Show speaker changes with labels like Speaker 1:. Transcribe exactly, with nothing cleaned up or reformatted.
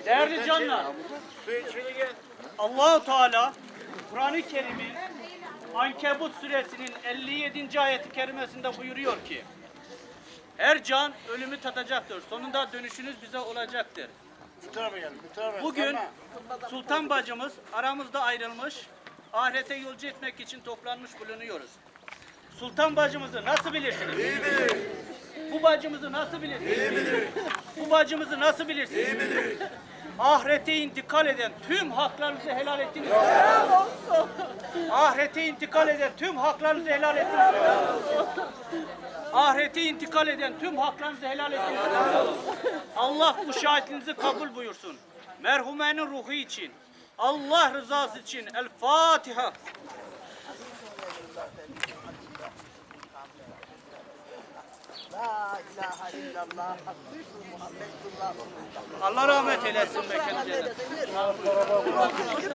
Speaker 1: Değerli canlar, Allah-u Teala Kur'an-ı Kerim'in Ankebut suresinin elli yedinci ayeti kerimesinde buyuruyor ki her can ölümü tadacaktır. Sonunda dönüşünüz bize olacaktır. Bugün Sultan bacımız aramızda ayrılmış, ahirete yolcu etmek için toplanmış bulunuyoruz. Sultan bacımızı nasıl bilirsiniz? İyi bilir. Bu bacımızı nasıl bilirsiniz? İyi bilir. Bu bacımızı nasıl bilirsiniz? İyi bilir. Ahirete intikal eden tüm haklarınızı helal ettiniz. Helal olsun. Ahirete intikal eden tüm haklarınızı helal ettiniz. Helal olsun. Ahirete intikal eden tüm haklarınızı helal ettiniz. Helal olsun. Allah bu şahitliğinizi kabul buyursun. Merhumenin ruhu için, Allah rızası için El Fatiha.
Speaker 2: La ilahe illallah Muhammed Resulullah.
Speaker 1: Allah rahmet eylesin.